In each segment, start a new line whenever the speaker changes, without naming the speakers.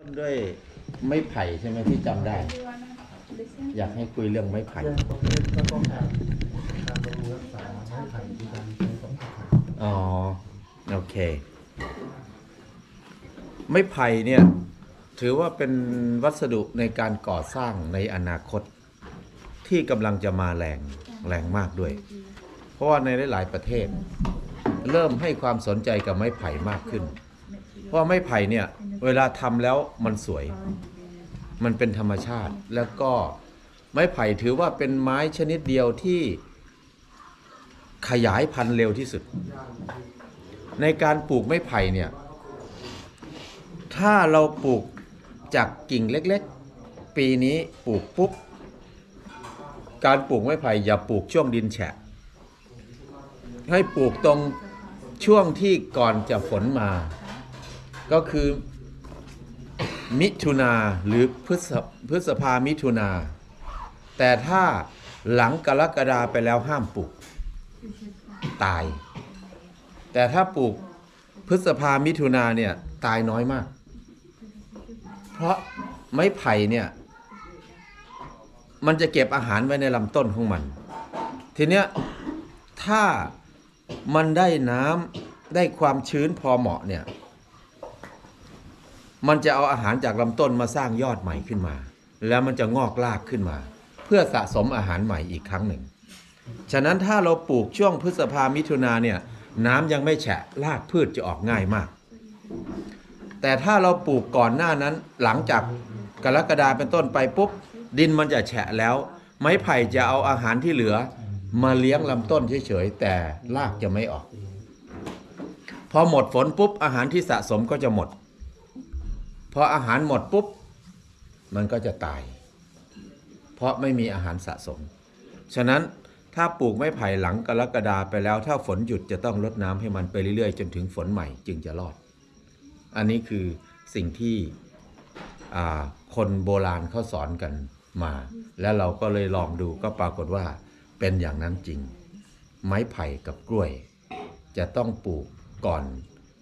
ด้วยไม้ไผ่ใช่ไหมที่จำได้ อยากให้คุยเรื่องไม้ไผ่
ก็ต้องการบำรุงรักษาไม้ไผ่ที่การใช้สำคัญ
อ๋อโอเคไม้ไผ่เนี่ยถือว่าเป็นวัสดุในการก่อสร้างในอนาคตที่กำลังจะมาแรงมากด้วยเพราะว่าในหลายๆประเทศเริ่มให้ความสนใจกับไม้ไผ่มากขึ้นเพราะไม้ไผ่เนี่ยเวลาทำแล้วมันสวยมันเป็นธรรมชาติแล้วก็ไม้ไผ่ถือว่าเป็นไม้ชนิดเดียวที่ขยายพันธุ์เร็วที่สุดในการปลูกไม้ไผ่เนี่ยถ้าเราปลูกจากกิ่งเล็กๆปีนี้ปลูกปุ๊บการปลูกไม้ไผ่อย่าปลูกช่วงดินแฉะให้ปลูกตรงช่วงที่ก่อนจะฝนมาก็คือมิถุนาหรือพฤษภามิถุนาแต่ถ้าหลังกรกฎาไปแล้วห้ามปลูกตายแต่ถ้าปลูกพฤษภามิถุนาเนี่ยตายน้อยมากเพราะไม้ไผ่เนี่ยมันจะเก็บอาหารไว้ในลำต้นของมันทีเนี้ยถ้ามันได้น้ำได้ความชื้นพอเหมาะเนี่ยมันจะเอาอาหารจากลำต้นมาสร้างยอดใหม่ขึ้นมาแล้วมันจะงอกรากขึ้นมาเพื่อสะสมอาหารใหม่อีกครั้งหนึ่งฉะนั้นถ้าเราปลูกช่วงพฤษภามิถุนาเนี่ยน้ำยังไม่แฉะรากพืชจะออกง่ายมากแต่ถ้าเราปลูกก่อนหน้านั้นหลังจากกรกฎาเป็นต้นไปปุ๊บดินมันจะแฉะแล้วไม้ไผ่จะเอาอาหารที่เหลือมาเลี้ยงลำต้นเฉยๆแต่รากจะไม่ออกพอหมดฝนปุ๊บอาหารที่สะสมก็จะหมดพออาหารหมดปุ๊บมันก็จะตายเพราะไม่มีอาหารสะสมฉะนั้นถ้าปลูกไม้ไผ่หลังกรกฎาไปแล้วถ้าฝนหยุดจะต้องรดน้ำให้มันไปเรื่อยๆจนถึงฝนใหม่จึงจะรอดอันนี้คือสิ่งที่คนโบราณเขาสอนกันมาแล้วเราก็เลยลองดูก็ปรากฏว่าเป็นอย่างนั้นจริงไม้ไผ่กับกล้วยจะต้องปลูกก่อน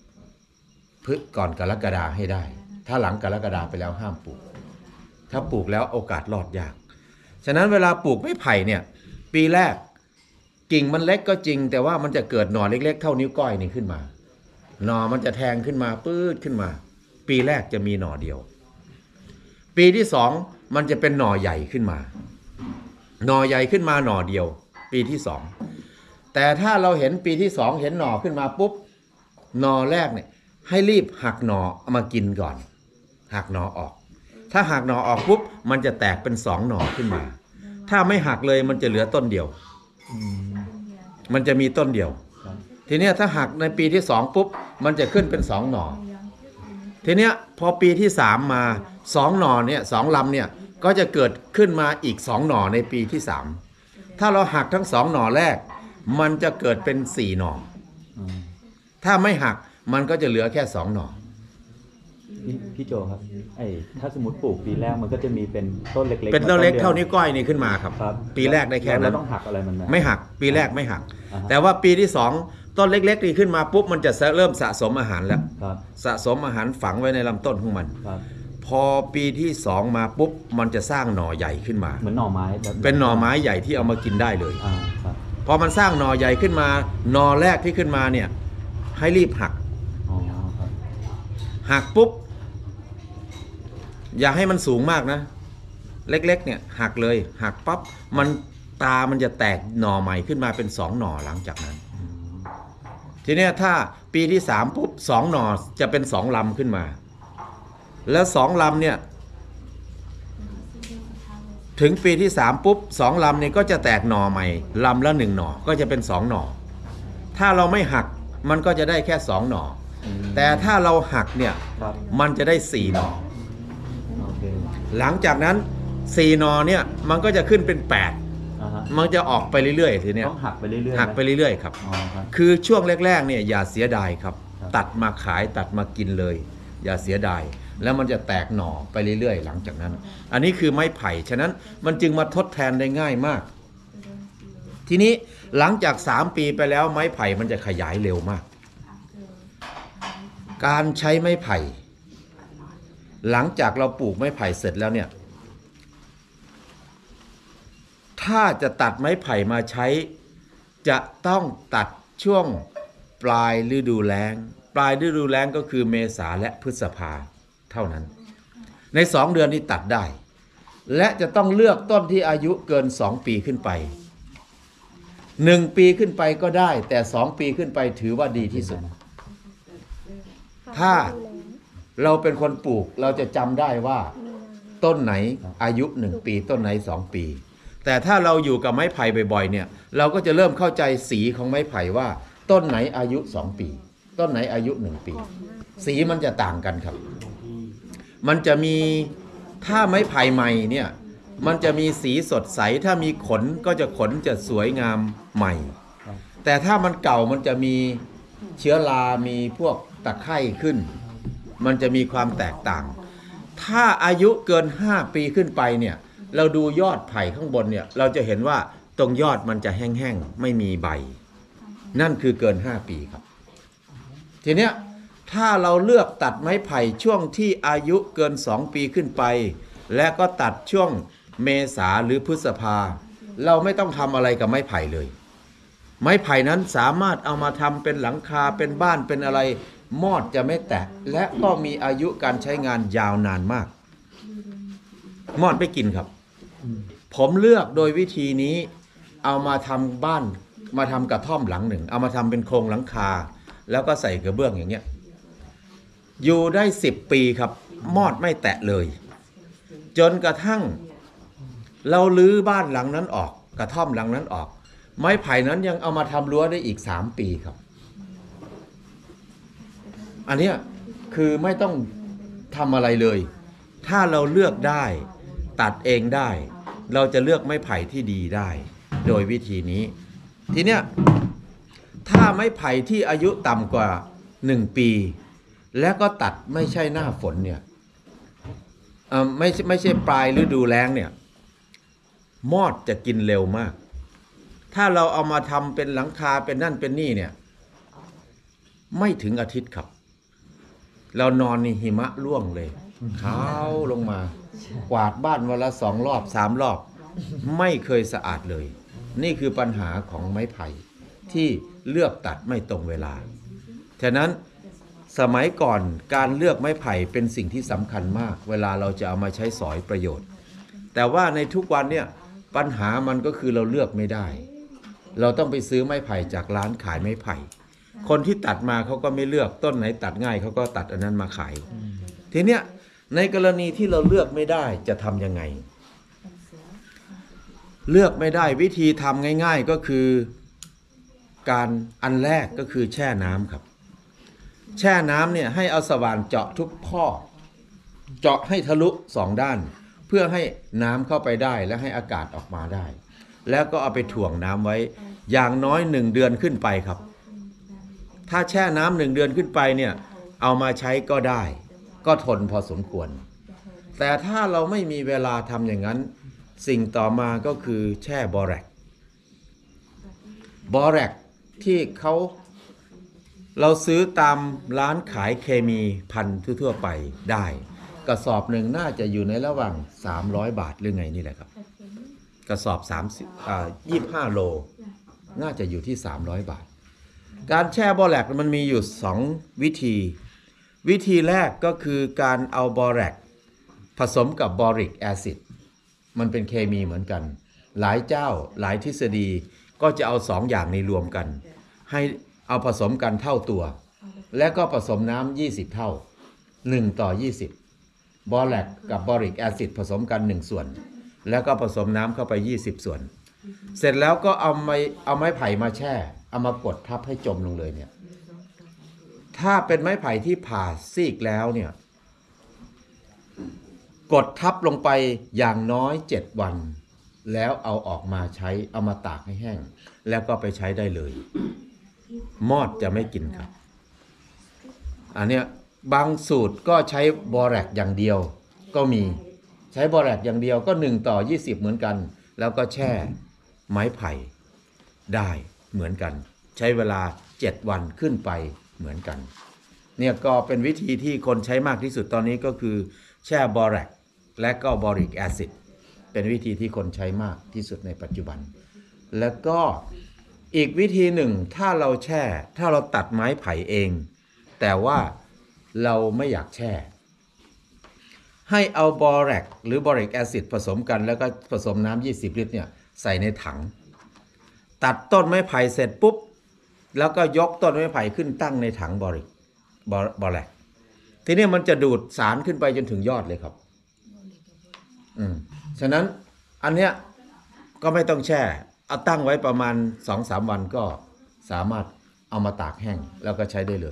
กรกฎาให้ได้ถ้าหลังกรกฎาไปแล้วห้ามปลูกถ้าปลูกแล้วโอกาสรอดยากฉะนั้นเวลาปลูกไม้ไผ่เนี่ยปีแรกกิ่งมันเล็กก็จริงแต่ว่ามันจะเกิดหน่อเล็กๆเท่านิ้วก้อยนี่ขึ้นมาหน่อมันจะแทงขึ้นมาปื๊ดขึ้นมาปีแรกจะมีหน่อเดียวปีที่สองมันจะเป็นหน่อใหญ่ขึ้นมาหน่อใหญ่ขึ้นมาหน่อเดียวปีที่สองแต่ถ้าเราเห็นปีที่สองเห็นหน่อขึ้นมาปุ๊บหน่อแรกเนี่ยให้รีบหักหน่อเอามากินก่อนหักหน่อออกถ้าหักหน่อออกปุ๊บมันจะแตกเป็นสองหน่อขึ้นมาถ้าไม่หักเลยมันจะเหลือต้นเดียวมันจะมีต้นเดียวทีเนี้ยถ้าหักในปีที่สองปุ๊บมันจะขึ้นเป็นสองหน่อทีเนี้ยพอปีที่สามมาสองหน่อเนี่ยสองลำเนี่ยก็จะเกิดขึ้นมาอีกสองหน่อในปีที่สามถ้าเราหักทั้งสองหน่อแรกมันจะเกิดเป็นสี่หน่อถ้าไม่หักมันก็จะเหลือแค่สองหน่อ
พี่โจครับถ้าสมมติปลูกปีแรกมันก็จะมีเป็นต้นเล็กๆ
เป็นต้นเล็กเท่านิ้วก้อยนี่ขึ้นมาครับปีแรกได้แค่นั้น
ต้องหักอะไรมัน
ไม่หักปีแรกไม่หักแต่ว่าปีที่สองต้นเล็กๆนี่ขึ้นมาปุ๊บมันจะเริ่มสะสมอาหารแล้วสะสมอาหารฝังไว้ในลำต้นของมันพอปีที่สองมาปุ๊บมันจะสร้างหน่อใหญ่ขึ้นมา
เหมือนหน่อไม้
เป็นหน่อไม้ใหญ่ที่เอามากินได้เลยพอมันสร้างหน่อใหญ่ขึ้นมาหน่อแรกที่ขึ้นมาเนี่ยให้รีบหักหักปุ๊บอย่าให้มันสูงมากนะเล็กๆเนี่ยหักเลยหักปั๊บมันจะแตกหน่อใหม่ขึ้นมาเป็นสองหน่อหลังจากนั้นทีนี้ถ้าปีที่สามปุ๊บสองหน่อจะเป็นสองลำขึ้นมาแล้วสองลำเนี่ยถึงปีที่สามปุ๊บสองลำเนี่ยก็จะแตกหน่อใหม่ลำละหนึ่งหน่อก็จะเป็นสองหน่อถ้าเราไม่หักมันก็จะได้แค่สองหน่อแต่ถ้าเราหักเนี่ยมันจะได้สี่หน่อหลังจากนั้นสี่หน่อเนี่ยมันก็จะขึ้นเป็นแปดมันจะออกไปเรื่อยๆทีเนี้ย
ต้องหักไปเรื่อยๆ
หักไปเรื่อยๆครับคือช่วงแรกๆเนี่ยอย่าเสียดายครับตัดมาขายตัดมากินเลยอย่าเสียดายแล้วมันจะแตกหน่อไปเรื่อยๆหลังจากนั้นอันนี้คือไม้ไผ่ฉะนั้นมันจึงมาทดแทนได้ง่ายมากทีนี้หลังจาก3 ปีไปแล้วไม้ไผ่มันจะขยายเร็วมากการใช้ไม้ไผ่หลังจากเราปลูกไม้ไผ่เสร็จแล้วเนี่ยถ้าจะตัดไม้ไผ่มาใช้จะต้องตัดช่วงปลายฤดูแล้งปลายฤดูแล้งก็คือเมษาและพฤษภาเท่านั้นใน2 เดือนนี้ตัดได้และจะต้องเลือกต้นที่อายุเกิน2 ปีขึ้นไป1 ปีขึ้นไปก็ได้แต่2 ปีขึ้นไปถือว่าดีที่สุดถ้าเราเป็นคนปลูกเราจะจำได้ว่าต้นไหนอายุ1 ปีต้นไหน2 ปีแต่ถ้าเราอยู่กับไม้ไผ่บ่อยๆเนี่ยเราก็จะเริ่มเข้าใจสีของไม้ไผ่ว่าต้นไหนอายุ2 ปีต้นไหนอายุ1 ปีสีมันจะต่างกันครับมันจะมีถ้าไม้ไผ่ใหม่เนี่ยมันจะมีสีสดใสถ้ามีขนก็จะขนจะสวยงามใหม่แต่ถ้ามันเก่ามันจะมีเชื้อรามีพวกตะไคร่ขึ้นมันจะมีความแตกต่างถ้าอายุเกิน5 ปีขึ้นไปเนี่ยเราดูยอดไผ่ข้างบนเนี่ยเราจะเห็นว่าตรงยอดมันจะแห้งๆไม่มีใบนั่นคือเกิน5 ปีครับทีเนี้ยถ้าเราเลือกตัดไม้ไผ่ช่วงที่อายุเกิน2 ปีขึ้นไปและก็ตัดช่วงเมษาหรือพฤษภาเราไม่ต้องทำอะไรกับไม้ไผ่เลยไม้ไผ่นั้นสามารถเอามาทำเป็นหลังคาเป็นบ้านเป็นอะไรมอดจะไม่แตกและก็มีอายุการใช้งานยาวนานมากมอดไม่กินครับผมเลือกโดยวิธีนี้เอามาทำบ้านมาทำกระท่อมหลังหนึ่งเอามาทำเป็นโครงหลังคาแล้วก็ใส่กระเบื้องอย่างเงี้ยอยู่ได้10 ปีครับมอดไม่แตะเลยจนกระทั่งเราลื้อบ้านหลังนั้นออกกระท่อมหลังนั้นออกไม้ไผ่นั้นยังเอามาทำรั้วได้อีก3 ปีครับอันเนี้ยคือไม่ต้องทำอะไรเลยถ้าเราเลือกได้ตัดเองได้เราจะเลือกไม้ไผ่ที่ดีได้โดยวิธีนี้ทีเนี้ยถ้าไม้ไผ่ที่อายุต่ำกว่า1 ปีแล้วก็ตัดไม่ใช่หน้าฝนเนี่ยไม่ใช่ปลายฤดูแล้งเนี่ยมอดจะกินเร็วมากถ้าเราเอามาทำเป็นหลังคาเป็นนั่นเป็นนี่เนี่ยไม่ถึงอาทิตย์ครับเรานอนในหิมะร่วงเลยขาวลงมากวาดบ้านวันละ2 รอบ 3 รอบไม่เคยสะอาดเลยนี่คือปัญหาของไม้ไผ่ที่เลือกตัดไม่ตรงเวลาฉะนั้นสมัยก่อนการเลือกไม้ไผ่เป็นสิ่งที่สำคัญมากเวลาเราจะเอามาใช้สอยประโยชน์แต่ว่าในทุกวันเนี่ยปัญหามันก็คือเราเลือกไม่ได้เราต้องไปซื้อไม้ไผ่จากร้านขายไม้ไผ่คนที่ตัดมาเขาก็ไม่เลือกต้นไหนตัดง่ายเขาก็ตัดอันนั้นมาขายทีเนี้ยในกรณีที่เราเลือกไม่ได้จะทำยังไงเลือกไม่ได้วิธีทำง่ายๆก็คือการอันแรกก็คือแช่น้ำครับแช่น้ำเนี่ยให้เอาสว่านเจาะทุกข้อเจาะให้ทะลุ2 ด้านเพื่อให้น้ำเข้าไปได้และให้อากาศออกมาได้แล้วก็เอาไปถ่วงน้ำไว้อย่างน้อย1 เดือนขึ้นไปครับถ้าแช่น้ำ1 เดือนขึ้นไปเนี่ยเอามาใช้ก็ได้ก็ทนพอสมควรแต่ถ้าเราไม่มีเวลาทำอย่างนั้นสิ่งต่อมาก็คือแช่บอแร็กที่เราซื้อตามร้านขายเคมีพันธุ์ทั่วไปได้กระสอบหนึ่งน่าจะอยู่ในระหว่าง300 บาทหรือไงนี่แหละครับกระสอบ25 โลน่าจะอยู่ที่300 บาทการแช่บอแร็กมันมีอยู่2 วิธีแรกก็คือการเอาบอแร็กผสมกับบอริกแอซิดมันเป็นเคมีเหมือนกันหลายเจ้าหลายทฤษฎีก็จะเอา2 อย่างนี้รวมกันให้เอาผสมกันเท่าตัวและก็ผสมน้ำ20 เท่า1:20บอแร็กกับบอริกแอซิดผสมกัน1 ส่วนแล้วก็ผสมน้ำเข้าไป20 ส่วนเสร็จแล้วก็เอาไม้ไผ่มาแช่เอามากดทับให้จมลงเลยเนี่ยถ้าเป็นไม้ไผ่ที่ผ่าซีกแล้วเนี่ยกดทับลงไปอย่างน้อย7 วันแล้วเอาออกมาใช้เอามาตากให้แห้งแล้วก็ไปใช้ได้เลยมอดจะไม่กินครับอันเนี้ยบางสูตรก็ใช้บอแร็กอย่างเดียวก็มีใช้บอแร็กอย่างเดียวก็1:20เหมือนกันแล้วก็แช่ไม้ไผ่ได้เหมือนกันใช้เวลา7 วันขึ้นไปเหมือนกันเนี่ยก็เป็นวิธีที่คนใช้มากที่สุดตอนนี้ก็คือแช่บอแรกและก็บอริกแอซิดเป็นวิธีที่คนใช้มากที่สุดในปัจจุบัน แล้วก็อีกวิธีหนึ่งถ้าเราตัดไม้ไผ่เอง แต่ว่าเราไม่อยากแช่ ให้เอาบอแรกหรือบอริกแอซิดผสมกันแล้วก็ผสมน้ำ20 ลิตรเนี่ยใส่ในถัง ตัดต้นไม้ไผ่เสร็จปุ๊บแล้วก็ยกต้นไม้ไผ่ขึ้นตั้งในถังบอแรกทีนี้มันจะดูดสารขึ้นไปจนถึงยอดเลยครับฉะนั้นอันเนี้ยก็ไม่ต้องแช่เอาตั้งไว้ประมาณ 2-3 วันก็สามารถเอามาตากแห้งแล้วก็ใช้ได้เลย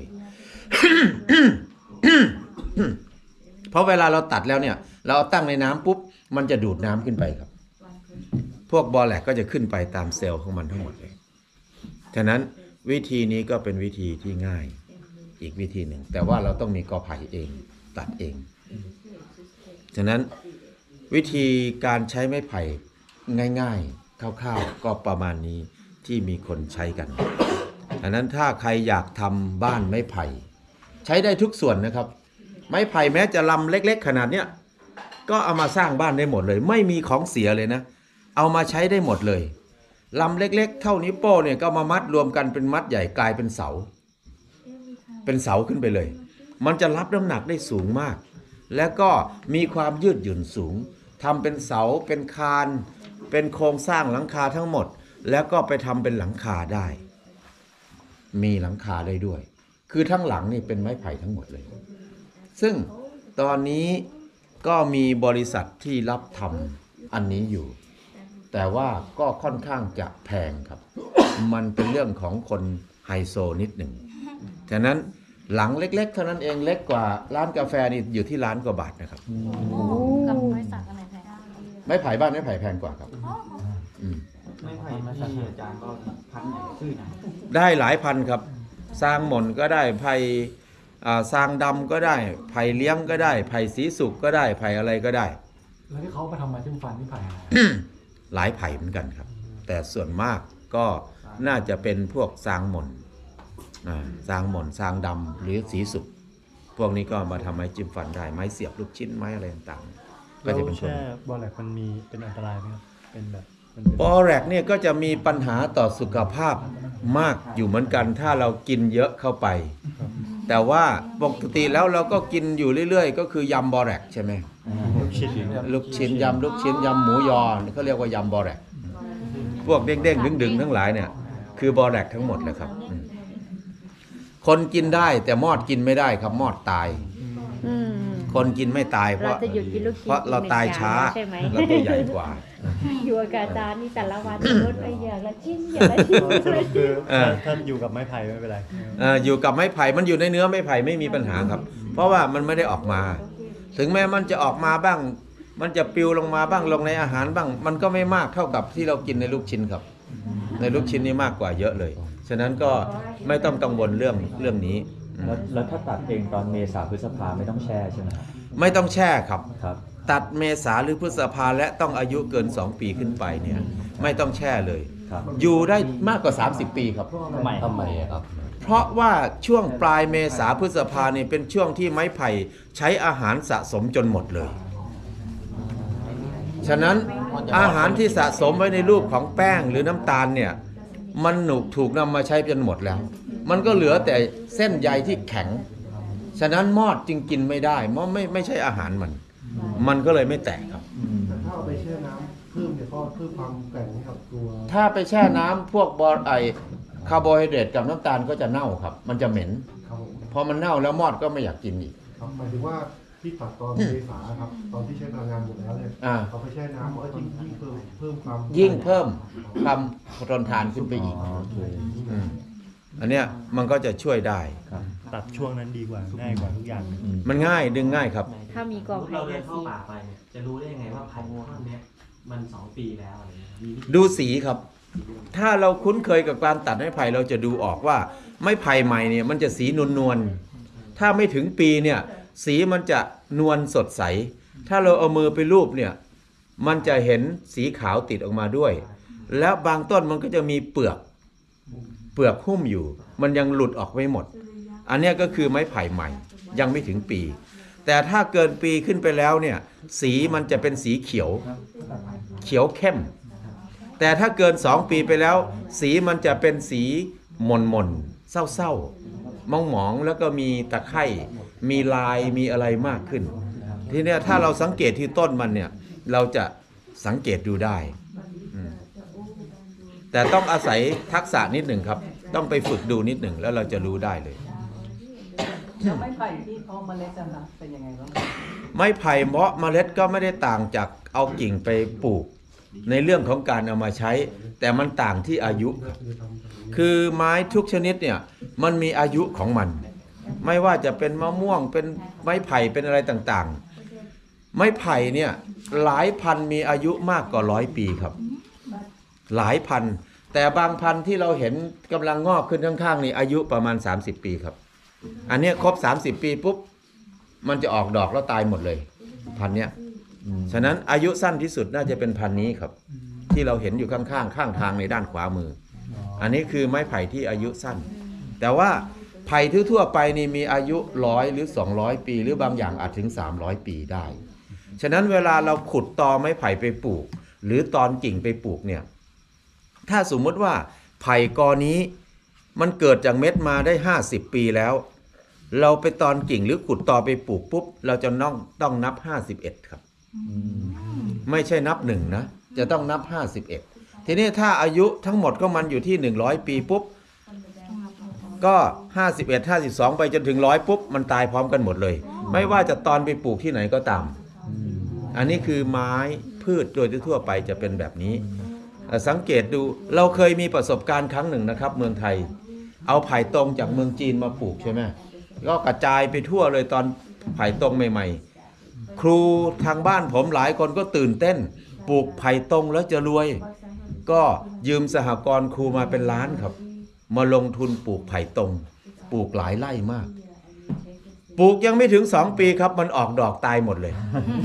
เพราะเวลาเราตัดแล้วเนี่ยเราเอาตั้งในน้ำปุ๊บมันจะดูดน้ำขึ้นไปครับพวกบอแลกก็จะขึ้นไปตามเซลล์ของมันทั้งหมดเลยฉะนั้นวิธีนี้ก็เป็นวิธีที่ง่ายอีกวิธีหนึ่งแต่ว่าเราต้องมีกอไผ่เองตัดเองฉะนั้นวิธีการใช้ไม้ไผ่ง่ายๆคร่าวๆก็ประมาณนี้ที่มีคนใช้กันฉะนั้นถ้าใครอยากทำบ้านไม้ไผ่ใช้ได้ทุกส่วนนะครับไม้ไผ่แม้จะลำเล็กๆขนาดเนี้ยก็เอามาสร้างบ้านได้หมดเลยไม่มีของเสียเลยนะเอามาใช้ได้หมดเลยลำเล็กๆเท่านิ้วโป้เนี่ยก็มามัดรวมกันเป็นมัดใหญ่กลายเป็นเสาขึ้นไปเลยมันจะรับน้ำหนักได้สูงมากและก็มีความยืดหยุ่นสูงทำเป็นเสาเป็นคานเป็นโครงสร้างหลังคาทั้งหมดแล้วก็ไปทำเป็นหลังคาได้มีหลังคาได้ด้วยคือทั้งหลังนี่เป็นไม้ไผ่ทั้งหมดเลยซึ่งตอนนี้ก็มีบริษัทที่รับทำอันนี้อยู่แต่ว่าก็ค่อนข้างจะแพงครับ มันเป็นเรื่องของคนไฮโซนิดหนึ่งฉะนั้นหลังเล็กๆเท่านั้นเองเล็กกว่าร้านกาแฟนี่อยู่ที่1 ล้านกว่าบาทนะครับ
กับไม้สักอะไรแพง
ไม้ไผ่บ้านไม้ไผ่แพงกว่าครับ
ไม่ไผ่ที่อาจารย์ก็พันไหนชื่อนะ
ได้หลายพันครับสร้างหม่นก็ได้ไผ่สร้างดำก็ได้ไผ่เลี้ยงก็ได้ไผ่สีสุกก็ได้ไผ่อะไรก็ได้
แล้วที่เขาไปทำมาจิ้มฟันนี่ไผ่อะไร
หลายไผ่เหมือนกันครับแต่ส่วนมากก็น่าจะเป็นพวกสร้างหม่นสร้างหม่นสร้างดำหรือสีสุกพวกนี้ก็มาทำไม้จิ้มฟันได้ไม้เสียบลูกชิ้นไม้อะไรต่างๆก็จะเป็นพวกนี้
บอแรกมันมีเป็นอันตรายไหมครับเป็นแบบ
บอแรกเนี่ยก็จะมีปัญหาต่อสุขภาพมากอยู่เหมือนกันถ้าเรากินเยอะเข้าไปแต่ว่าปกติแล้วเราก็กินอยู่เรื่อยๆก็คือยำบอแรกใช่ไหมลูกชิ้นยำลูกชิ้นยำหมูยอเขาเรียกว่ายำบอแรกพวกเด้งๆดึงๆทั้งหลายเนี่ยคือบอแรกทั้งหมดเลยครับคนกินได้แต่มอดกินไม่ได้ครับมอดตายคนกินไม่ตายเพราะเราตายช้าเราตัวใหญ่กว่า
อยู่กับอาจารย์นี่แต่ละวันลดไปอย่างละชิ้น
คือถ้าอยู่กับไม้ไผ่ไม่เป็นไร
อยู่กับไม้ไผ่มันอยู่ในเนื้อไม้ไผ่ไม่มีปัญหาครับเพราะว่ามันไม่ได้ออกมาถึงแม้มันจะออกมาบ้างมันจะปลิวลงมาบ้างลงในอาหารบ้างมันก็ไม่มากเท่ากับที่เรากินในลูกชิ้นครับในลูกชิ้นนี่มากกว่าเยอะเลยฉะนั้นก็ไม่ต้องกังวลเรื่องนี้
แล้วถ้าตัดเองตอนเมษาพฤษภาไม่ต้องแช่ใช่ไหม
ไม่ต้องแช่ครับตัดเมษาหรือพฤษภาและต้องอายุเกิน2 ปีขึ้นไปเนี่ยไม่ต้องแช่เลยอยู่ได้มากกว่า30 ปีครับ
ทำไมครับ
เพราะว่าช่วงปลายเมษาพฤษภาเนี่ยเป็นช่วงที่ไม้ไผ่ใช้อาหารสะสมจนหมดเลยฉะนั้นอาหารที่สะสมไว้ในรูปของแป้งหรือน้ำตาลเนี่ยมันถูกนำมาใช้จนหมดแล้วมันก็เหลือแต่เส้นใยที่แข็งฉะนั้นมอดจึงกินไม่ได้เพราะไม่ใช่อาหารมันก็เลยไม่แตกครับ
ถ้าเอาไปแช่น้ำเพิ่มเนี่ยก็เพิ่มความแข็งกับตัว
ถ้าไปแช่น้ำพวกคาร์โบไฮเดรตกับน้ำตาลก็จะเน่าครับมันจะเหม็นพอมันเน่าแล้วมอดก็ไม่อยากกินอีก
ครับหมายถึงว่าที่ตัดตอนเมษาครับตอนที่ใช้พลังงานหมดแล้วเนี่ยเอาไปแช่น้ำมันก็ยิ่งเพิ่มความ
ทนทานขึ้นไปอีกอันเนี้ยมันก็จะช่วยได้
ตัดช่วงนั้นดีกว่าง่ายกว่าทุกอย่าง
มันง่ายดึงง่ายครับ
ถ้ามีกอง
เราเดินเข้าป่าไปเนี่ยจะรู้ได้ยังไงว่าไผ่ต้นนี้มัน2 ปีแล้วอะไร
ดูสีครับถ้าเราคุ้นเคยกับการตัดไม้ไผ่เราจะดูออกว่าไม้ไผ่ใหม่เนี่ยมันจะสีนวลถ้าไม่ถึงปีเนี่ยสีมันจะนวลสดใสถ้าเราเอามือไปลูบเนี่ยมันจะเห็นสีขาวติดออกมาด้วยแล้วบางต้นมันก็จะมีเปลือกหุ้มอยู่มันยังหลุดออกไม่หมดอันนี้ก็คือไม้ไผ่ใหม่ยังไม่ถึงปีแต่ถ้าเกินปีขึ้นไปแล้วเนี่ยสีมันจะเป็นสีเขียวเข้มแต่ถ้าเกิน2 ปีไปแล้วสีมันจะเป็นสีหม่นๆเศร้าๆหมองๆแล้วก็มีตะไคร่มีลายมีอะไรมากขึ้นทีเนี้ยถ้าเราสังเกตที่ต้นมันเนี่ยเราจะสังเกตดูได้แต่ต้องอาศัยทักษะนิดหนึ่งครับต้องไปฝึกดูนิดหนึ่งแล้วเราจะรู้ได้เลย
แล้วไม้ไผ่ที่เพาะเมล็ดอะคะเป็นยังไงบ้าง
ไม้ไผ่เพาะเมล็ดก็ไม่ได้ต่างจากเอากิ่งไปปลูกในเรื่องของการเอามาใช้แต่มันต่างที่อายุครับคือไม้ทุกชนิดเนี่ยมันมีอายุของมันไม่ว่าจะเป็นมะม่วงเป็นไม้ไผ่เป็นอะไรต่างๆไม้ไผ่เนี่ยหลายพันมีอายุมากกว่า100 ปีครับหลายพันแต่บางพันที่เราเห็นกำลังงอกขึ้นข้างๆนี่อายุประมาณ30 ปีครับอันนี้ครบ30 ปีปุ๊บมันจะออกดอกแล้วตายหมดเลยพันเนี้ยฉะนั้นอายุสั้นที่สุดน่าจะเป็นพันนี้ครับที่เราเห็นอยู่ข้างๆข้างทางในด้านขวามืออันนี้คือไม้ไผ่ที่อายุสั้นแต่ว่าไผ่ทั่วๆไปนี่มีอายุ100หรือ200 ปีหรือบางอย่างอาจถึง300 ปีได้ฉะนั้นเวลาเราขุดตอไม้ไผ่ไปปลูกหรือตอนกิ่งไปปลูกเนี่ยถ้าสมมติว่าไผ่กอนี้มันเกิดจากเม็ดมาได้50 ปีแล้วเราไปตอนกิ่งหรือขุดตอไปปลูกปุ๊บเราจะต้องนับ51ครับไม่ใช่นับ1นะจะต้องนับ51ทีนี้ถ้าอายุทั้งหมดก็มันอยู่ที่100 ปีปุ๊บก็51 52ไปจนถึง100ปุ๊บมันตายพร้อมกันหมดเลยไม่ว่าจะตอนไปปลูกที่ไหนก็ตามอันนี้คือไม้พืชโดยทั่วไปจะเป็นแบบนี้สังเกตดูเราเคยมีประสบการณ์ครั้งหนึ่งนะครับเมืองไทยเอาไผ่ตรงจากเมืองจีนมาปลูกใช่ไหมก็กระจายไปทั่วเลยตอนไผ่ตรงใหม่ๆครูทางบ้านผมหลายคนก็ตื่นเต้นปลูกไผ่ตรงแล้วจะรวยก็ยืมสหกรณ์ครูมาเป็นล้านครับมาลงทุนปลูกไผ่ตรงปลูกหลายไร่มากปลูกยังไม่ถึง2 ปีครับมันออกดอกตายหมดเลย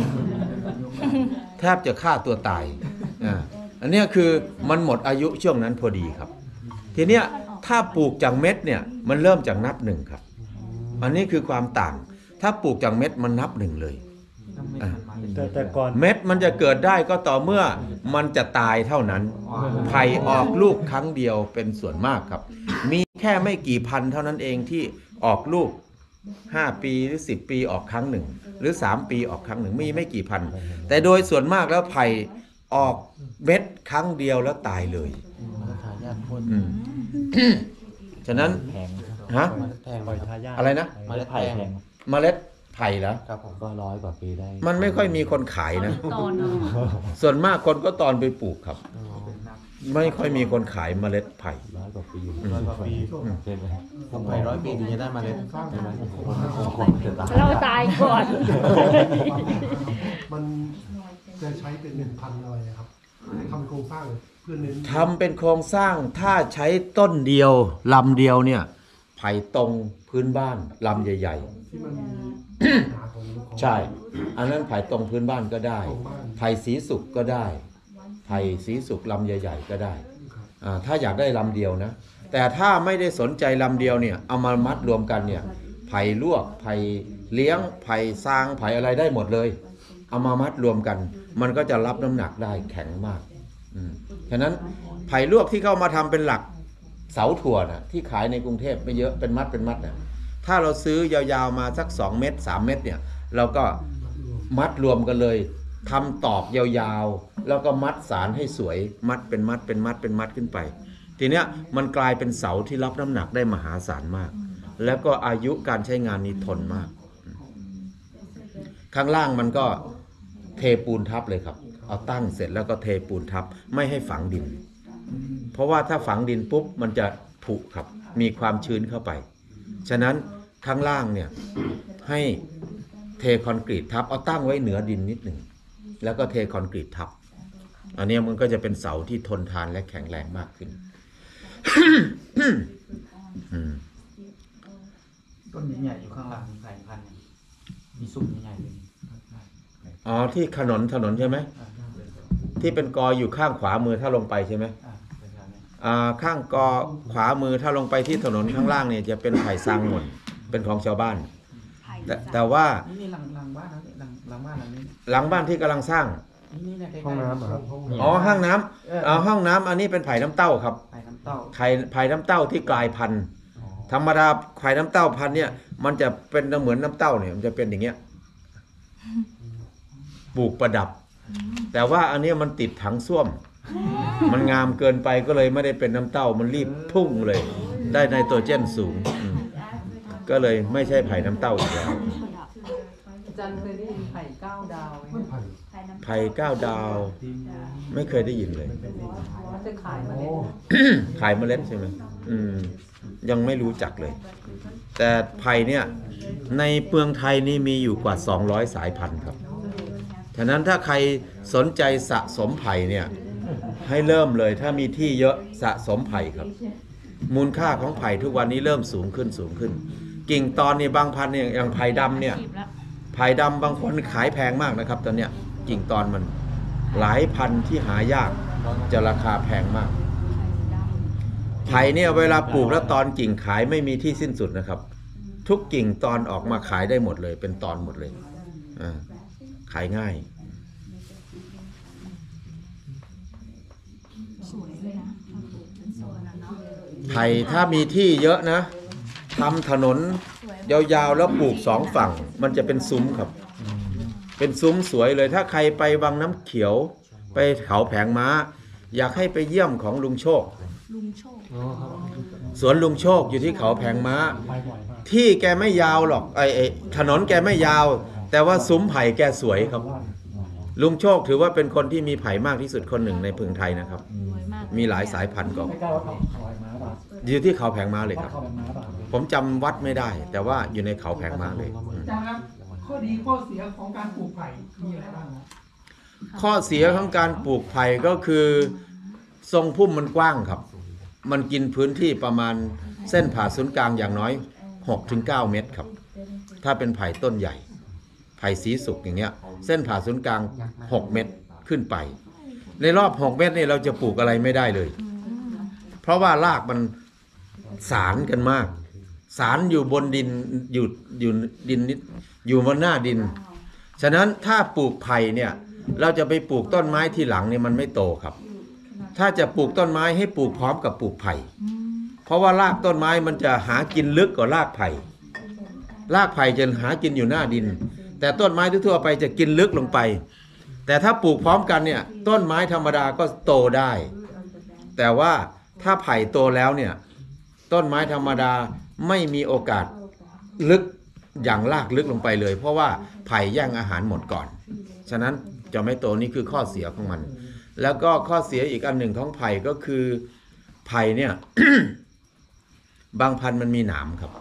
แทบจะฆ่าตัวตายอันนี้คือมันหมดอายุช่วงนั้นพอดีครับทีเนี้ยถ้าปลูกจากเม็ดเนี่ยมันเริ่มจากนับ1ครับอันนี้คือความต่างถ้าปลูกจากเม็ดมันนับ1เลย
แต่ก่อน
เม็ดมันจะเกิดได้ก็ต่อเมื่อมันจะตายเท่านั้นไผ่ออกลูกครั้งเดียวเป็นส่วนมากครับมีแค่ไม่กี่พันเท่านั้นเองที่ออกลูก5 ปีหรือ10 ปีออกครั้งหนึ่งหรือ3 ปีออกครั้งหนึ่งมีไม่กี่พันแต่โดยส่วนมากแล้วไผ่ออกเม็ดครั้งเดียวแล้วตายเลยฉะนั้นฮะอะไรนะ
เมล็ดไผ่แพง
เมล็ดไผ่เหรอ
ครับผมก็100 กว่าปีได้
มันไม่ค่อยมีคนขายนะส่วนมากคนก็ตอนไปปลูกครับไม่ค่อยมีคนขายเมล็ดไผ่
100 กว่าปี
ใช่ไหม
ผมไผ่100 ปีถึงจะได้เมล็ด
เราตายก่อน
มันจะใช้เป็น1,000อะไรครับทำโครงสร้างเพื่อเน้น
ทำเป็นโครงสร้างถ้าใช้ต้นเดียวลำเดียวเนี่ยไผ่ตรงพื้นบ้านลำใหญ่ๆ
ที่มันมี
ใช่อันนั้นไผ่ตรงพื้นบ้านก็ได้ไผ่สีสุกก็ได้ไผ่สีสุกลำใหญ่ๆก็ได้ถ้าอยากได้ลำเดียวนะแต่ถ้าไม่ได้สนใจลำเดียวเนี่ยเอามามัดรวมกันเนี่ยไผ่ลวกไผ่เลี้ยงไผ่ซางไผ่อะไรได้หมดเลยเอามามัดรวมกันมันก็จะรับน้ำหนักได้แข็งมากฉะนั้นไผ่ลวกที่เข้ามาทำเป็นหลักเสาถั่วนะที่ขายในกรุงเทพไม่เยอะเป็นมัดนะถ้าเราซื้อยาวๆมาสัก2 เม็ด3 เม็ดเนี่ยเราก็มัดรวมกันเลยทำตอกยาวๆแล้วก็มัดสารให้สวยมัดเป็นมัดขึ้นไปทีเนี้ยมันกลายเป็นเสาที่รับน้ำหนักได้มหาศาลมากแล้วก็อายุการใช้งานนี้ทนมากข้างล่างมันก็เทปูนทับเลยครับเอาตั้งเสร็จแล้วก็เทปูนทับไม่ให้ฝังดินเพราะว่าถ้าฝังดินปุ๊บมันจะผุครับมีความชื้นเข้าไปฉะนั้นข้างล่างเนี่ยให้เทคอนกรีตทับเอาตั้งไว้เหนือดินนิดหนึ่งแล้วก็เทคอนกรีตทับอันนี้มันก็จะเป็นเสาที่ทนทานและแข็งแรงมากขึ้น
ต้นใหญ่ๆอยู่ข้างหลังไผ่พันธุ์มีซุ้มใหญ่ๆเลย
อ๋อที่ถนนใช่ไหมที่เป็นกออยู่ข้างขวามือถ้าลงไปใช่ไหมข้างกอขวามือถ้าลงไปที่ถนนข้างล่างเนี่ยจะเป็นไผ่ซางหม่นเป็นของชาวบ้านแต่ว่า
นี่หลังบ้านนะหลังบ้านหลังนี้
หลังบ้านที่กำลังสร้าง
นี่เนี่ยใกล้ๆ
ห้องน้ำเหรอครับ
อ๋อห้องน้ำห้องน้ำอันนี้เป็นไผ่น้ำเต้าครับ
ไผ่น้ำเต้า
ไผ่น้ำเต้าที่กลายพันธุ์ธรรมดาไผ่น้ำเต้าพันธุ์เนี่ยมันจะเป็นเหมือนน้ำเต้าเนี่ยมันจะเป็นอย่างเงี้ยปลูกประดับ แต่ว่าอันนี้มันติดถังส้วม มันงามเกินไปก็เลยไม่ได้เป็นน้ำเต้ามันรีบพุ่งเลย ได้ไนโตรเจนสูงก็เลยไม่ใช่ไผ่น้ำเต้าอีกแล้ว
อาจารย์เคยได้ยินไผ่เก้าดาวไหม
ไม่ไผ่
ไผ่9 ดาว ไม่เคยได้ยินเลย
มันจะขายมาเลย
ขายเมล็ดใช่ไหมยังไม่รู้จักเลย แต่ไผ่เนี่ยในเมืองไทยนี่มีอยู่กว่า200 สายพันธุ์ครับฉะนั้นถ้าใครสนใจสะสมไผ่เนี่ยให้เริ่มเลยถ้ามีที่เยอะสะสมไผ่ครับ มูลค่าของไผ่ทุกวันนี้เริ่มสูงขึ้น กิ่งตอนนี่บางพันเนี่ยอย่างไผ่ดำเนี่ยไผ่ดำบางคนขายแพงมากนะครับตอนเนี้ยกิ่งตอนมันหลายพันที่หายากจะราคาแพงมากไผ่เนี่ยเวลาปลูกแล้วตอนกิ่งขายไม่มีที่สิ้นสุดนะครับ ทุกกิ่งตอนออกมาขายได้หมดเลยเป็นตอนหมดเลยขายง่ายไผ่ถ้ามีที่เยอะนะทำถนนยาวๆแล้วปลูก2 ฝั่งมันจะเป็นซุ้มครับเป็นซุ้มสวยเลยถ้าใครไปวังน้ำเขียวไปเขาแผงม้าอยากให้ไปเยี่ยมของลุงโชคสวนลุงโชคอยู่ที่เขาแผงม้าที่แกไม่ยาวหรอกไอ้ถนนแกไม่ยาวแต่ว่าซุ้มไผ่แกสวยครับลุงโชคถือว่าเป็นคนที่มีไผ่มากที่สุดคนหนึ่งในเมืองไทยนะครับมีหลายสายพันธุ์ก็อยู่ที่เขาแผงม้าเลยครับผมจำวัดไม่ได้แต่ว่าอยู่ในเขาแผงม้าเลย
อาจารย์ครับข้อดีข้อเสียของการปลูกไผ่มีอะไรบ้างครับ
ข้อเสียของการปลูกไผ่ก็คือทรงพุ่มมันกว้างครับมันกินพื้นที่ประมาณเส้นผ่าศูนย์กลางอย่างน้อย 6-9 เมตรครับถ้าเป็นไผ่ต้นใหญ่ไผ่สีสุกอย่างเงี้ยเส้นผ่าศูนย์กลาง6 เมตรขึ้นไปในรอบ6 เมตรนี่เราจะปลูกอะไรไม่ได้เลยเพราะว่ารากมันสารกันมากสารอยู่บนดินอยู่ดินนิดอยู่บนหน้าดินฉะนั้นถ้าปลูกไผ่เนี่ยเราจะไปปลูกต้นไม้ทีหลังเนี่ยมันไม่โตครับถ้าจะปลูกต้นไม้ให้ปลูกพร้อมกับปลูกไผ่เพราะว่ารากต้นไม้มันจะหากินลึกกว่ารากไผ่รากไผ่จะหากินอยู่หน้าดินแต่ต้นไม้ทั่วไปจะกินลึกลงไปแต่ถ้าปลูกพร้อมกันเนี่ยต้นไม้ธรรมดาก็โตได้แต่ว่าถ้าไผ่โตแล้วเนี่ยต้นไม้ธรรมดาไม่มีโอกาสลึกอย่างรากลึกลงไปเลยเพราะว่าไผ่แย่งอาหารหมดก่อนฉะนั้นจะไม่โตนี่คือข้อเสียของมันแล้วก็ข้อเสียอีกอันหนึ่งของไผ่ก็คือไผ่เนี่ย บางพันธุ์มันมีหนามครับ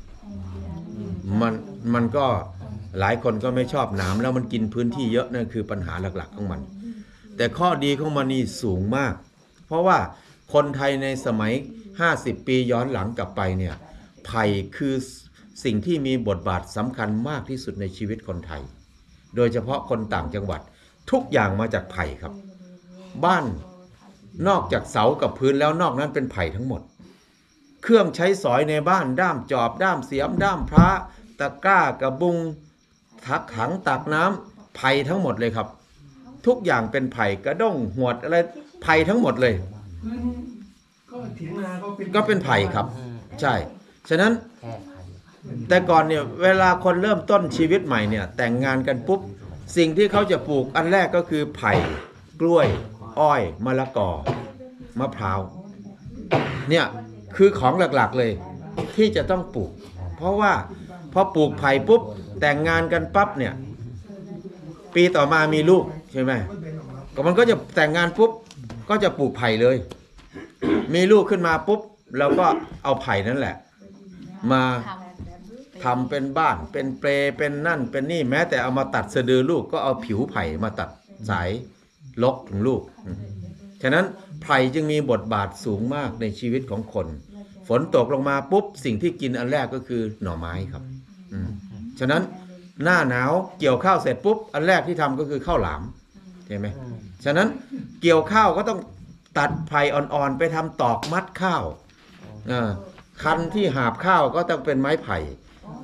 มันก็หลายคนก็ไม่ชอบหนามแล้วมันกินพื้นที่เยอะนั่นคือปัญหาหลักๆของมันแต่ข้อดีของมันนี่สูงมากเพราะว่าคนไทยในสมัย50 ปีย้อนหลังกลับไปเนี่ยไผ่คือสิ่งที่มีบทบาทสำคัญมากที่สุดในชีวิตคนไทยโดยเฉพาะคนต่างจังหวัดทุกอย่างมาจากไผ่ครับบ้านนอกจากเสากับพื้นแล้วนอกนั้นเป็นไผ่ทั้งหมดเครื่องใช้สอยในบ้านด้ามจอบด้ามเสียมด้ามพระตะกร้ากระบุงถักขังตักน้ำไผ่ทั้งหมดเลยครับทุกอย่างเป็นไผ่กระด้งหวดอะไรไผ่ทั้งหมดเลย
ก็เถียงนา
ก็เป็นไผ่ครับใช่ฉะนั้นแต่ก่อนเนี่ยเวลาคนเริ่มต้นชีวิตใหม่เนี่ยแต่งงานกันปุ๊บสิ่งที่เขาจะปลูกอันแรกก็คือไผ่กล้วยอ้อยมะละกอมะพร้าวเนี่ยคือของหลักๆเลยที่จะต้องปลูกเพราะว่าพอปลูกไผ่ปุ๊บแต่งงานกันปั๊บเนี่ยปีต่อมามีลูกใช่ไหมก็มันก็จะแต่งงานปุ๊บก็จะปลูกไผ่เลยมีลูกขึ้นมาปุ๊บเราก็เอาไผ่นั่นแหละมาทำเป็นบ้านเป็นเปลเป็นนั่นเป็นนี่แม้แต่เอามาตัดสะดือลูกก็เอาผิวไผ่มาตัดสายลกถึงลูกฉะนั้นไผ่จึงมีบทบาทสูงมากในชีวิตของคนฝนตกลงมาปุ๊บสิ่งที่กินอันแรกก็คือหน่อไม้ครับฉะนั้นหน้าหนาวเกี่ยวข้าวเสร็จปุ๊บอันแรกที่ทำก็คือข้าวหลามใช่ไหมฉะนั้นเกี่ยวข้าวก็ต้องตัดไผ่อ่อนๆไปทำตอกมัดข้าวคันที่หาบข้าวก็ต้องเป็นไม้ไผ่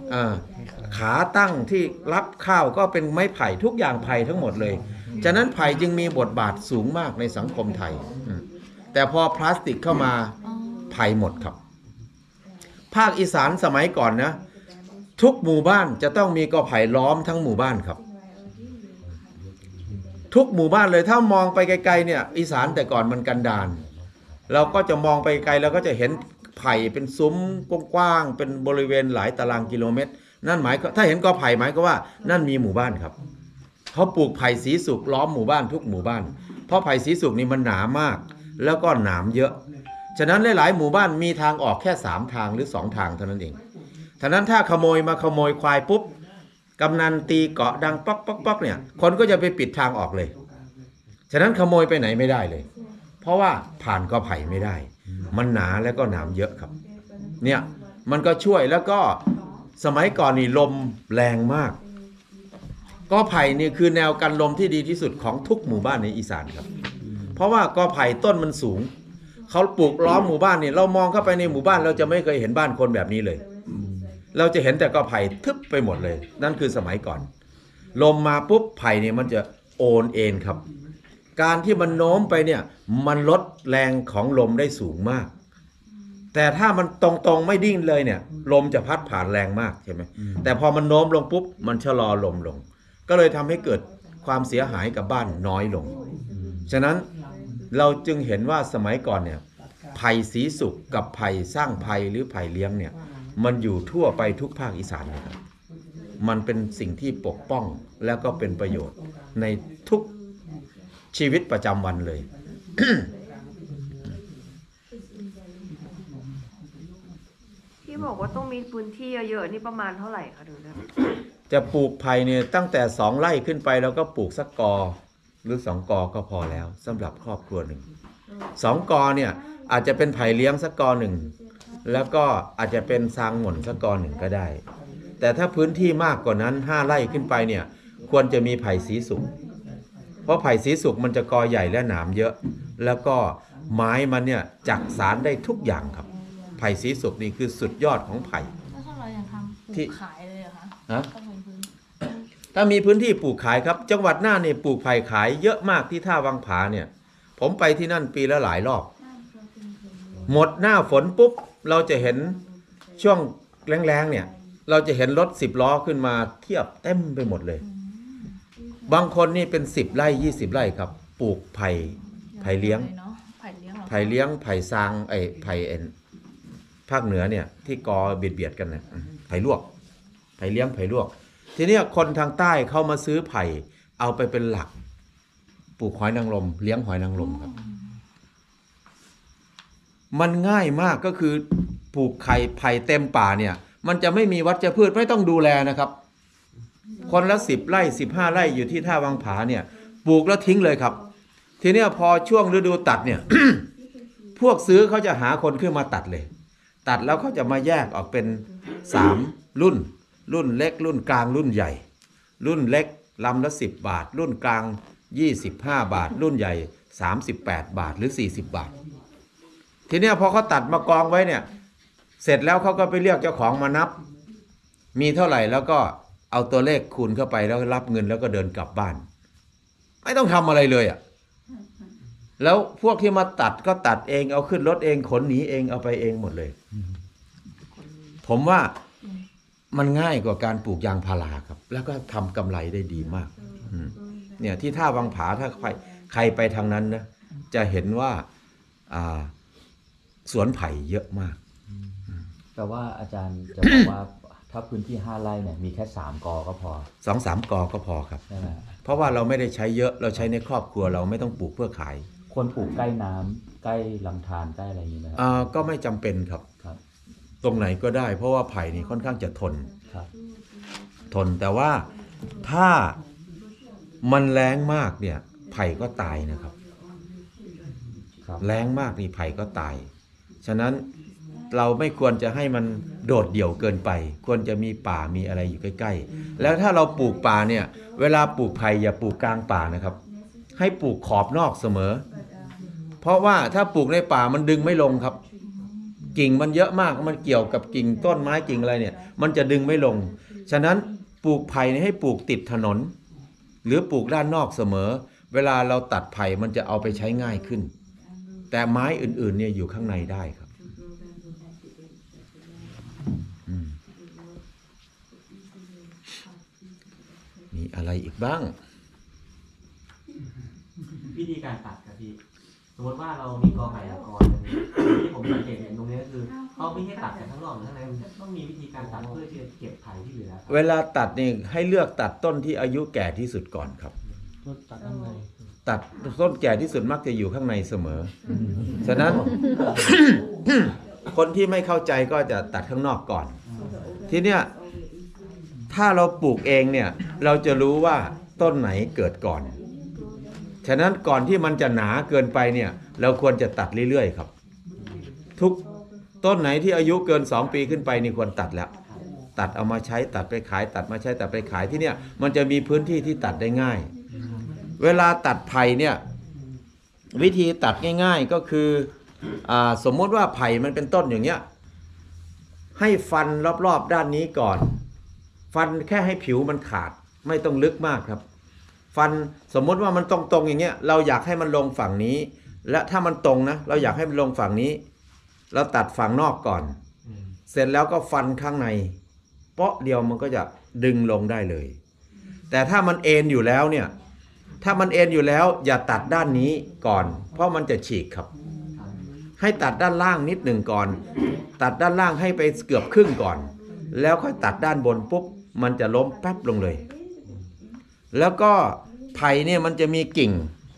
ขาตั้งที่รับข้าวก็เป็นไม้ไผ่ทุกอย่างไผ่ทั้งหมดเลยฉะนั้นไผ่จึงมีบทบาทสูงมากในสังคมไทยแต่พอพลาสติกเข้ามาไผ่หมดครับภาคอีสานสมัยก่อนนะทุกหมู่บ้านจะต้องมีกอไผ่ล้อมทั้งหมู่บ้านครับทุกหมู่บ้านเลยถ้ามองไปไกลๆเนี่ยอีสานแต่ก่อนมันกันดารเราก็จะมองไปไกลแล้วก็จะเห็นไผ่เป็นซุ้มกว้างๆเป็นบริเวณหลายตารางกิโลเมตรนั่นหมายถ้าเห็นกอไผ่หมายก็ว่านั่นมีหมู่บ้านครับเขาปลูกไผ่สีสุกล้อมหมู่บ้านทุกหมู่บ้านเพราะไผ่สีสุกนี่มันหนามากแล้วก็หนามเยอะฉะนั้นหลายๆหมู่บ้านมีทางออกแค่3ทางหรือ2ทางเท่านั้นเองฉะนั้นถ้าขโมยมาขโมยควายปุ๊บกำนันตีเกาะดังป๊อกป๊อกป๊อกเนี่ยคนก็จะไปปิดทางออกเลยฉะนั้นขโมยไปไหนไม่ได้เลยเพราะว่าผ่านกอไผ่ไม่ได้มันหนาแล้วก็หนามเยอะครับเนี่ยมันก็ช่วยแล้วก็สมัยก่อนนี่ลมแรงมากกอไผ่นี่คือแนวกันลมที่ดีที่สุดของทุกหมู่บ้านในอีสานครับเพราะว่ากอไผ่ต้นมันสูงเขาปลูกล้อมหมู่บ้านนี่เรามองเข้าไปในหมู่บ้านเราจะไม่เคยเห็นบ้านคนแบบนี้เลยเราจะเห็นแต่กอไผ่ทึบไปหมดเลยนั่นคือสมัยก่อนลมมาปุ๊บไผ่เนี่ยมันจะโอนเอ็นครับการที่มันโน้มไปเนี่ยมันลดแรงของลมได้สูงมากแต่ถ้ามันตรงๆไม่ดิ้นเลยเนี่ยลมจะพัดผ่านแรงมากใช่ไหมแต่พอมันโน้มลงปุ๊บมันชะลอลมลงก็เลยทำให้เกิดความเสียหายกับบ้านน้อยลงฉะนั้นเราจึงเห็นว่าสมัยก่อนเนี่ยไผ่สีสุกกับไผ่สร้างไผ่หรือไผ่เลี้ยงเนี่ยมันอยู่ทั่วไปทุกภาคอีสานเลยครับมันเป็นสิ่งที่ปกป้องแล้วก็เป็นประโยชน์ในทุกชีวิตประจำวันเลย
ที่บอกว่าต้องมีพื้นที่เยอะๆนี่ประมาณเท่าไหร่คะดูนะ
จะปลูกไผ่เนี่ยตั้งแต่2 ไร่ขึ้นไปแล้วก็ปลูกสักกอหรือ2 กอก็พอแล้วสำหรับครอบครัวหนึ่ง2 กอเนี่ยอาจจะเป็นไผ่เลี้ยงสักกอหนึ่งแล้วก็อาจจะเป็นซางหม่นสักกอหนึ่งก็ได้แต่ถ้าพื้นที่มากกว่านั้น5 ไร่ขึ้นไปเนี่ยควรจะมีไผ่สีสุกเพราะไผ่สีสุกมันจะกอใหญ่และหนามเยอะแล้วก็ไม้มันเนี่ยจักสารได้ทุกอย่างครับไผ่สีสุกนี่คือสุดยอดของไผ่
ถ้าเราอยากทำปลูกขายเลยเหรอคะต้องมีพื้น
ถ้ามีพื้นที่ปลูกขายครับจังหวัดน่านเนี่ยปลูกไผ่ขายเยอะมากที่ท่าวังผาเนี่ยผมไปที่นั่นปีละหลายรอบหมดหน้าฝนปุ๊บเราจะเห็นช่วงแรงๆเนี่ยเราจะเห็นรถ10 ล้อขึ้นมาเทียบเต็มไปหมดเลยบางคนนี่เป็น10 ไร่20 ไร่ครับปลูกไผ่เลี้ยงไผ่เลี้ยงไผ่ซางไผ่ภาคเหนือเนี่ยที่กอเบียดกันเนี่ยไผ่ลวกไผ่เลี้ยงไผ่ลวกทีนี้คนทางใต้เข้ามาซื้อไผ่เอาไปเป็นหลักปลูกหอยนางรมเลี้ยงหอยนางรมครับมันง่ายมากก็คือปลูกไผ่เต็มป่าเนี่ยมันจะไม่มีวัชพืชไม่ต้องดูแลนะครับคนละ10 ไร่15 ไร่อยู่ที่ท่าวังผาเนี่ยปลูกแล้วทิ้งเลยครับทีนี้พอช่วงฤดูตัดเนี่ย พวกซื้อเขาจะหาคนขึ้นมาตัดเลยตัดแล้วเขาจะมาแยกออกเป็น3 รุ่นเล็กรุ่นกลางรุ่นใหญ่รุ่นเล็กลำละ10 บาทรุ่นกลาง25 บาทรุ่นใหญ่38 บาทหรือ40 บาททีนี้พอเขาตัดมากองไว้เนี่ยเสร็จแล้วเขาก็ไปเรียกเจ้าของมานับมีเท่าไหร่แล้วก็เอาตัวเลขคูณเข้าไปแล้วรับเงินแล้วก็เดินกลับบ้านไม่ต้องทำอะไรเลยอ่ะแล้วพวกที่มาตัดก็ตัดเองเอาขึ้นรถเองขนหนีเองเอาไปเองหมดเลยผมว่ามันง่ายกว่าการปลูกยางพาราครับแล้วก็ทำกำไรได้ดีมากเนี่ยที่ท่าวังผาถ้าใครไปทางนั้นนะจะเห็นว่าสวนไผ่เยอะมาก
แต่ว่าอาจารย์จะบอกว่าถ้าพื้นที่5 ไร่เนี่ยมีแค่3 กอก็พอ
2-3 กอก็พอครับเพราะว่าเราไม่ได้ใช้เยอะเราใช้ในครอบครัวเราไม่ต้องปลูกเพื่อขาย
ควรปลูกใกล้น้ำใกล้ลำธารใกล้อะไรอย่างนี้ไหมครับ
ก็ไม่จำเป็นครับตรงไหนก็ได้เพราะว่าไผ่นี่ค่อนข้างจะทนแต่ว่าถ้ามันแรงมากเนี่ยไผ่ก็ตายนะครับแรงมากนี่ไผ่ก็ตายฉะนั้นเราไม่ควรจะให้มันโดดเดี่ยวเกินไปควรจะมีป่ามีอะไรอยู่ใกล้ๆแล้วถ้าเราปลูกป่าเนี่ยเวลาปลูกไผ่อย่าปลูกกลางป่านะครับให้ปลูกขอบนอกเสมอเพราะว่าถ้าปลูกในป่ามันดึงไม่ลงครับกิ่งมันเยอะมากมันเกี่ยวกับกิ่งต้นไม้กิ่งอะไรเนี่ยมันจะดึงไม่ลงฉะนั้นปลูกไผ่ให้ปลูกติดถนนหรือปลูกด้านนอกเสมอเวลาเราตัดไผ่มันจะเอาไปใช้ง่ายขึ้นแต่ไม้อื่นๆเนี่ยอยู่ข้างในได้ครับมีอะไรอีกบ้าง
วิธีการตัดครับพี่สมมติว่าเรามีกอไผ่กับกอที่ผมสังเกตเห็นตรงนี้ก็คือเขาไม่ให้ตัดกันทั้งรอบหรือข้างในมันต้องมีวิธีการตัดเพื่อที่จะเก็บไผ่ที่เหลือครับ
เวลาตัดนี่ให้เลือกตัดต้นที่อายุแก่ที่สุดก่อนครับตัดต้นแก่ที่สุดมักจะอยู่ข้างในเสมอฉะนั้น คนที่ไม่เข้าใจก็จะตัดข้างนอกก่อนทีเนี้ยถ้าเราปลูกเองเนี่ยเราจะรู้ว่าต้นไหนเกิดก่อนฉะนั้นก่อนที่มันจะหนาเกินไปเนี่ยเราควรจะตัดเรื่อยๆครับทุกต้นไหนที่อายุเกิน2 ปีขึ้นไปนี่ควรตัดแล้วตัดเอามาใช้ตัดไปขายตัดมาใช้ตัดไปขายที่เนี่ยมันจะมีพื้นที่ที่ตัดได้ง่ายเวลาตัดไผ่เนี่ยวิธีตัดง่ายๆก็คือสมมติว่าไผ่มันเป็นต้นอย่างเงี้ยให้ฟันรอบๆด้านนี้ก่อนฟันแค่ให้ผิวมันขาดไม่ต้องลึกมากครับฟันสมมติว่ามันตรงๆอย่างเงี้ยเราอยากให้มันลงฝั่งนี้และถ้ามันตรงนะเราอยากให้มันลงฝั่งนี้เราตัดฝั่งนอกก่อนเสร็จแล้วก็ฟันข้างในเปาะเดียวมันก็จะดึงลงได้เลยแต่ถ้ามันเอ็นอยู่แล้วเนี่ยถ้ามันเอ็นอยู่แล้วอย่าตัดด้านนี้ก่อนเพราะมันจะฉีกครับให้ตัดด้านล่างนิดหนึ่งก่อนตัดด้านล่างให้ไปเกือบครึ่งก่อนแล้วค่อยตัดด้านบนปุ๊บมันจะล้มแป๊บลงเลยแล้วก็ไผ่เนี่ยมันจะมีกิ่ง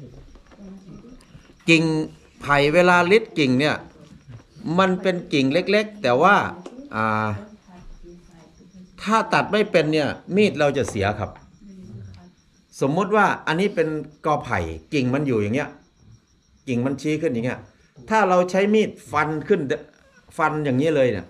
ไผ่เวลาลิดกิ่งเนี่ยมันเป็นกิ่งเล็กๆแต่ว่าถ้าตัดไม่เป็นเนี่ยมีดเราจะเสียครับสมมติว่าอันนี้เป็นกอไผ่กิ่งมันอยู่อย่างเงี้ยกิ่งมันชี้ขึ้นอย่างเงี้ยถ้าเราใช้มีดฟันขึ้นฟันอย่างนี้เลยเนี่ย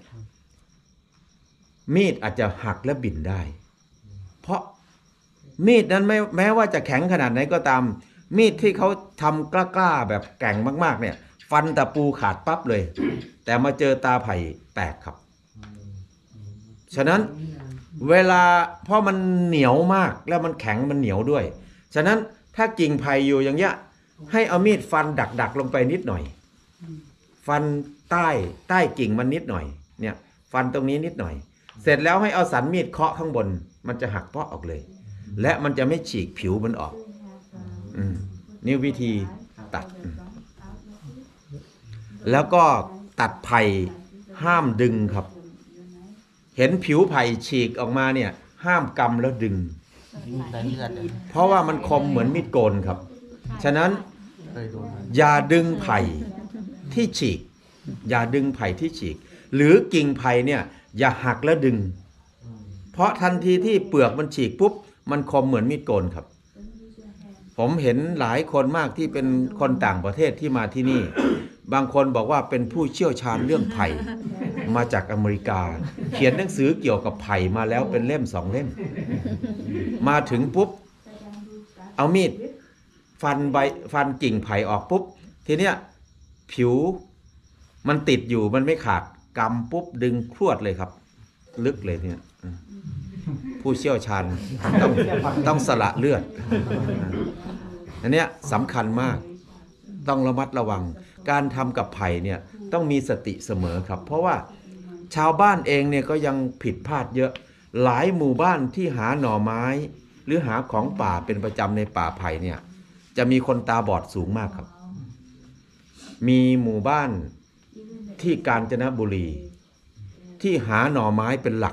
มีดอาจจะหักและบิ่นได้เพราะมีดนั้นแม้ว่าจะแข็งขนาดไหนก็ตามมีดที่เขาทำกล้าๆแบบแกร่งมากๆเนี่ยฟันตะปูขาดปั๊บเลยแต่มาเจอตาไผ่แตกครับฉะนั้นเวลาเพราะมันเหนียวมากแล้วมันแข็งมันเหนียวด้วยฉะนั้นถ้ากิ่งไผ่อยู่อย่างเงี้ยให้เอามีดฟันดักลงไปนิดหน่อยฟันใต้กิ่งมันนิดหน่อยเนี่ยฟันตรงนี้นิดหน่อยเสร็จแล้วให้เอาสันมีดเคาะข้างบนมันจะหักเปาะออกเลยและมันจะไม่ฉีกผิวมันออกนี่วิธีตัดแล้วก็ตัดไผ่ห้ามดึงครับเห็นผิวไผ่ฉีกออกมาเนี่ยห้ามกำแล้วดึงเพราะว่ามันคมเหมือนมีดโกนครับฉะนั้นอย่าดึงไผ่ที่ฉีกอย่าดึงไผ่ที่ฉีกหรือกิ่งไผ่เนี่ยอย่าหักแล้วดึงเพราะทันทีที่เปลือกมันฉีกปุ๊บมันคมเหมือนมีดโกนครับผมเห็นหลายคนมากที่เป็นคนต่างประเทศที่มาที่นี่บางคนบอกว่าเป็นผู้เชี่ยวชาญเรื่องไผ่มาจากอเมริกาเขียนหนังสือเกี่ยวกับไผ่มาแล้วเป็นเล่ม2 เล่มมาถึงปุ๊บเอามีดฟันกิ่งไผ่ออกปุ๊บทีเนี้ยผิวมันติดอยู่มันไม่ขาดกำปุ๊บดึงพรวดเลยครับลึกเลยเนี่ยผู้เชี่ยวชาญต้องสละเลือดอันเนี้ยสำคัญมากต้องระมัดระวังการทำกับไผ่เนี่ยต้องมีสติเสมอครับเพราะว่าชาวบ้านเองเนี่ยก็ยังผิดพลาดเยอะหลายหมู่บ้านที่หาหน่อไม้หรือหาของป่าเป็นประจำในป่าไผ่เนี่ยจะมีคนตาบอดสูงมากครับมีหมู่บ้านที่กาญจนบุรีที่หาหน่อไม้เป็นหลัก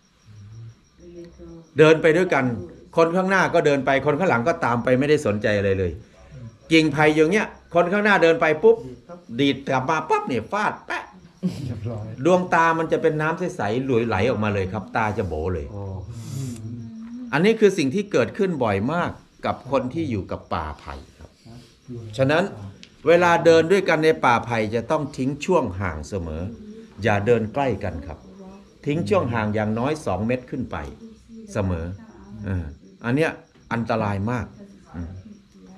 เดินไปด้วยกันคนข้างหน้าก็เดินไปคนข้างหลังก็ตามไปไม่ได้สนใจอะไรเลยกิ่งไผ่อย่างเงี้ยคนข้างหน้าเดินไปปุ๊บดีดกลับมาปั๊บเนี่ยฟาดแปะดวงตามันจะเป็นน้ำใสๆไหลออกมาเลยครับตาจะโบเลยอันนี้คือสิ่งที่เกิดขึ้นบ่อยมากกับคนที่อยู่กับป่าไผ่ครับฉะนั้นเวลาเดินด้วยกันในป่าไผ่จะต้องทิ้งช่วงห่างเสมออย่าเดินใกล้กันครับทิ้งช่วงห่างอย่างน้อย2 เมตรขึ้นไปเสมออันเนี้ยอันตรายมาก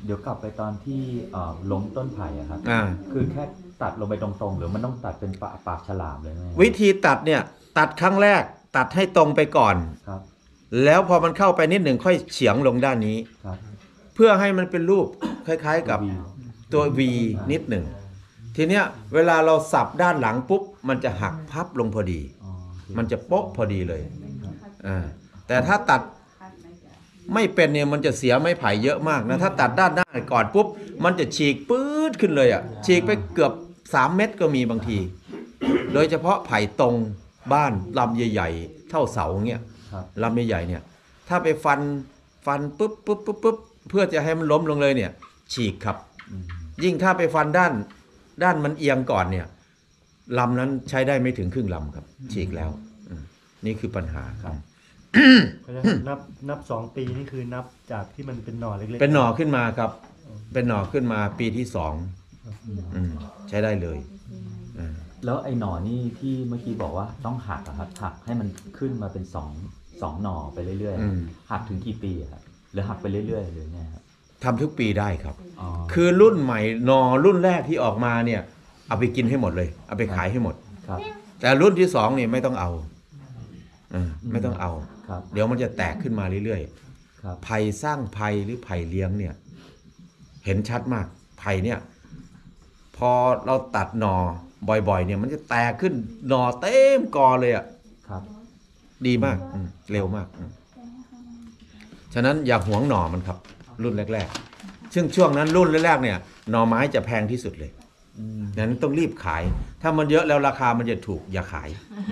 เดี๋ยวกลับไปตอนที่ล้มต้นไผ่อะครับ
อ่า
คือแค่ตัดลงไปตรงๆหรือมันต้องตัดเป็นปากฉลามเลยไหม
วิธีตัดเนี่ยตัดครั้งแรกตัดให้ตรงไปก่อน
ครับ
แล้วพอมันเข้าไปนิดหนึ่งค่อยเฉียงลงด้านนี้
ครับ
เพื่อให้มันเป็นรูปคล้ายๆกับตัว V นิดหนึ่งทีเนี้ยเวลาเราสับด้านหลังปุ๊บมันจะหักพับลงพอดี
อ๋อโอเค
มันจะโป๊ะพอดีเลยแต่ถ้าตัดไม่เป็นเนี่ยมันจะเสียไม้ไผ่เยอะมากนะถ้าตัดด้านหน้าก่อนปุ๊บมันจะฉีกปื๊ดขึ้นเลยอ่ะฉีกไปเกือบ3 เม็ดก็มีบางที โดยเฉพาะไผ่ตรงบ้านลำใหญ่ๆเท่าเสาเงี้ย
ครับ
ลำใหญ่ๆเนี่ยถ้าไปฟันปุ๊บเพื่อจะให้มันล้มลงเลยเนี่ยฉีกครับ
อืม
ยิ่งถ้าไปฟันด้านมันเอียงก่อนเนี่ยลำนั้นใช้ได้ไม่ถึงครึ่งลำครับฉีกแล้วนี่คือปัญหาครับ
นับ2 ปีนี่คือนับจากที่มันเป็นหน่อเล็กๆ
เป็นหน่อขึ้นมาครับ เป็นหน่อขึ้นมาปีที่2ใช้ได้เลยอ่า
แล้วไอ้หน่อนี่ที่เมื่อกี้บอกว่าต้องหักอะครับหักให้มันขึ้นมาเป็น2หน่อไปเรื่อยๆหักถึงกี่ปีอะครับหรือหักไปเรื่อยๆหรือไงครับ
ทำทุกปีได้ครับ
อ๋อ
คือรุ่นใหม่หน่อรุ่นแรกที่ออกมาเนี่ยเอาไปกินให้หมดเลยเอาไปขายให้หมด
ครับ
แต่รุ่นที่2นี่ไม่ต้องเอาไม่ต้องเอา
ครับ
เดี๋ยวมันจะแตกขึ้นมาเรื่อยๆ
ครับ
ไผ่สร้างไผ่หรือไผ่เลี้ยงเนี่ยเห็นชัดมากไผ่เนี่ยพอเราตัดหน่อบ่อยๆเนี่ยมันจะแตกขึ้นหน่อเต็มกอเลยอ่ะ
ครับ
ดีมากเร็วมากฉะนั้นอย่าหวงหน่อมันครับ รุ่นแรกๆซึ่งช่วงนั้นรุ่นแรกๆเนี่ยหน่อไม้จะแพงที่สุดเลยนั้นต้องรีบขาย ถ้ามันเยอะแล้วราคามันจะถูกอย่าขาย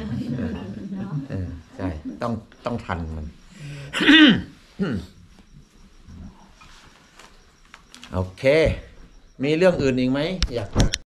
ใช่ต้องทันมัน โอเค มีเรื่องอื่นอีกไหมอยาก